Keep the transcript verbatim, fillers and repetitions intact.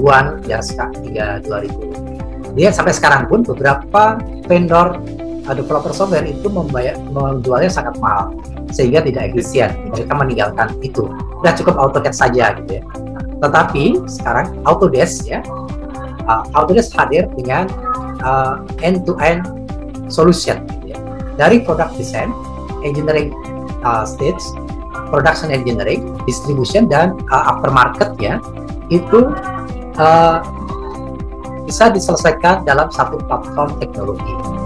ribuan ya hingga dua ribu. Dia sampai sekarang pun beberapa vendor uh, developer software itu membayar menjualnya sangat mahal sehingga tidak efisien. Mereka meninggalkan itu. Sudah cukup AutoCAD saja gitu ya. Tetapi sekarang Autodesk ya, uh, Autodesk hadir dengan uh, end-to-end solution gitu ya. Dari product design, engineering uh, stage, production engineering, distribution dan uh, aftermarket ya, itu uh, bisa diselesaikan dalam satu platform teknologi.